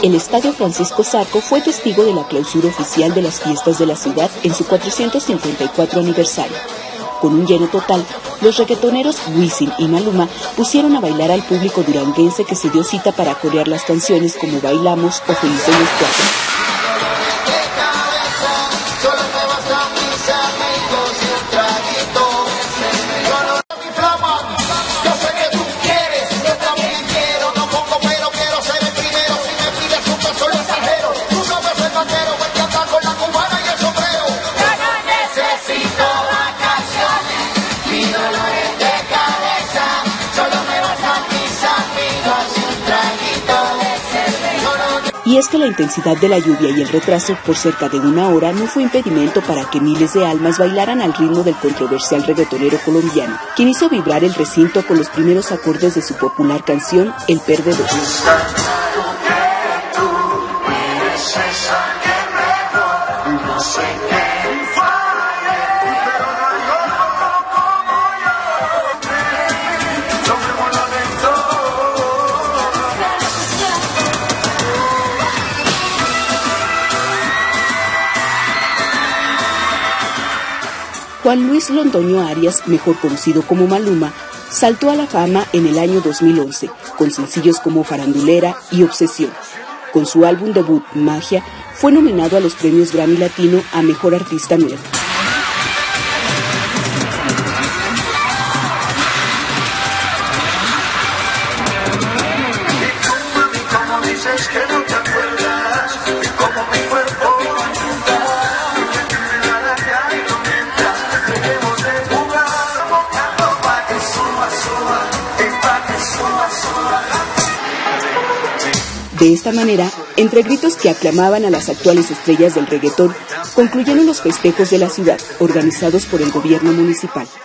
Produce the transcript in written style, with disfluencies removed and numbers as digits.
El Estadio Francisco Zarco fue testigo de la clausura oficial de las fiestas de la ciudad en su 454 aniversario. Con un lleno total, los reggaetoneros Wisin y Maluma pusieron a bailar al público duranguense que se dio cita para corear las canciones como Bailamos o Felices los Cuatro. Y es que la intensidad de la lluvia y el retraso por cerca de una hora no fue impedimento para que miles de almas bailaran al ritmo del controversial reggaetonero colombiano, quien hizo vibrar el recinto con los primeros acordes de su popular canción El Perdedor. Juan Luis Londoño Arias, mejor conocido como Maluma, saltó a la fama en el año 2011, con sencillos como Farandulera y Obsesión. Con su álbum debut, Magia, fue nominado a los premios Grammy Latino a Mejor Artista Nuevo. De esta manera, entre gritos que aclamaban a las actuales estrellas del reggaetón, concluyeron los festejos de la ciudad, organizados por el gobierno municipal.